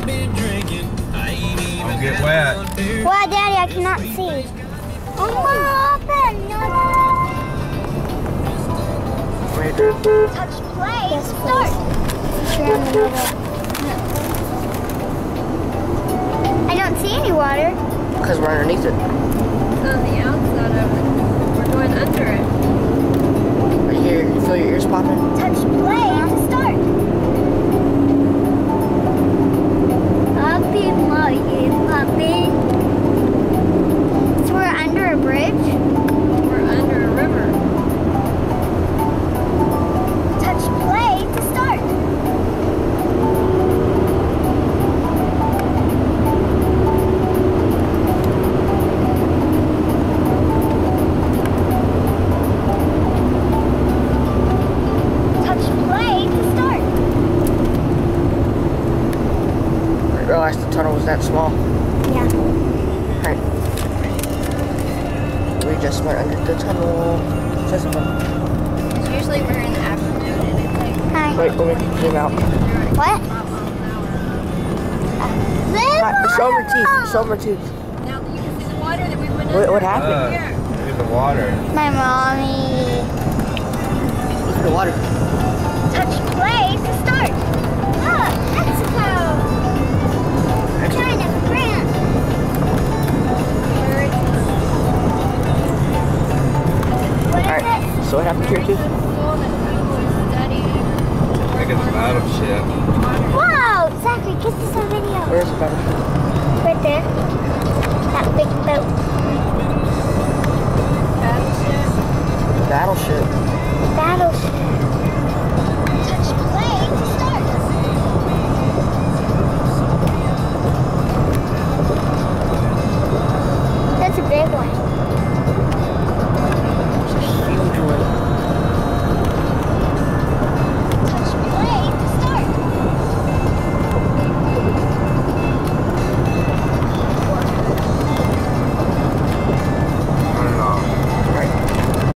Don't get wet. Wow, Daddy, I cannot see. Oh, open. Touch play. Yes, start. I don't see any water. Because we're underneath it. It's on the outside of it. We're going under it. Right here, you feel your ears popping? Touch play to start. Puppy, puppy. So we're under a bridge? We're under a river. Touch play to start. Touch play to start. I realized the tunnel was that small. Yeah. Right. We just went under the tunnel. Because usually we're in the afternoon and it's like... Hi. Wait, let me zoom out. What? Right, show my teeth. Show my teeth. Now you can see the water that we went What under. happened? Here. Look at the water. My mommy. Look at the water. Touch play to start. Look, Mexico. China, France. What is Alright, it? so what happened to your tooth? School that people are studying. Look at the battleship. Wow, Zachary, kiss this on video. Where's the battleship? Right there. That big boat.